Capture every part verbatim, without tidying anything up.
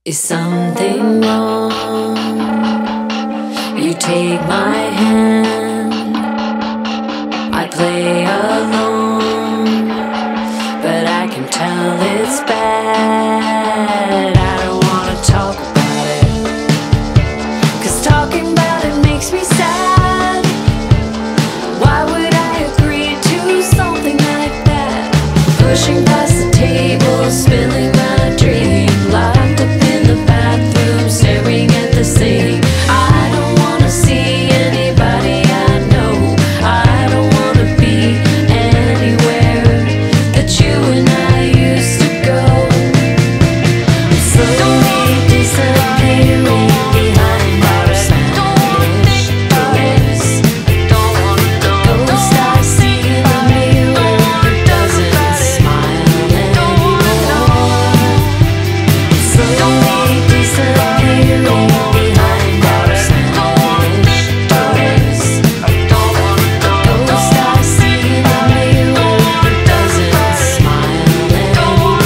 Is something wrong? You take my hand, I play alone, but I can tell it's bad. I don't wanna talk about it, 'cause talking about it makes me sad. Why would I agree to something like that? Pushing past the table, spilling my drink, locked up in the bathroom, staring at the sink. I don't wanna see anybody I know. I don't wanna be anywhere that you and I used to go. I'm slowly disappearing behind bars and doors. Ghost I see in the mirror doesn't smile anymore. Slowly disappearing behind bars and doors. Ghost I see in the mirror doesn't smile anymore.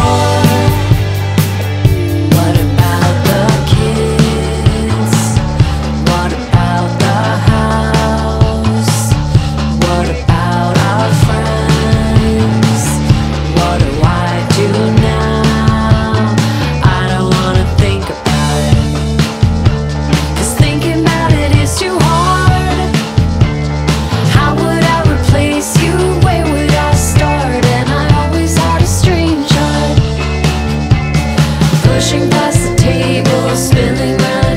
What about the kids? What about the house? What about our friends? What do I do now? I don't wanna think about it, 'cause thinking about it is too hard. How would I replace you? Where would I start? And I always had a strange heart. Pushing past the table, spilling my